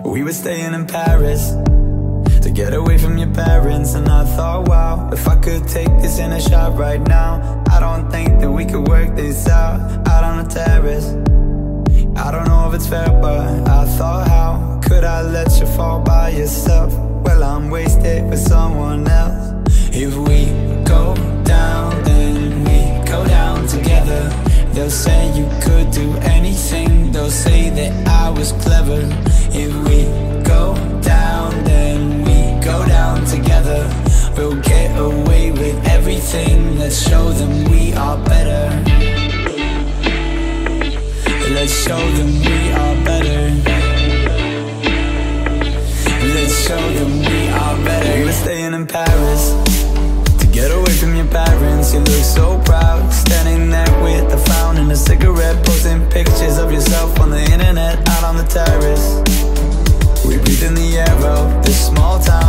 We were staying in Paris to get away from your parents, and I thought, wow, if I could take this in a shot right now, I don't think that we could work this out on the terrace. I don't know if it's fair, but I thought, how could I let you fall by yourself? Well, I'm wasted with someone else. If we go down, then we go down together. They'll say you could do anything, they'll say that I was clever. If we go down, then we go down together. We'll get away with everything, let's show them we are better. Let's show them we are better. Let's show them we are better. We were staying in Paris to get away from your parents. You look so proud, standing there with a fountain and a cigarette, posting pictures of yourself on the internet, out on the terrace. We breathe in the air of this small town.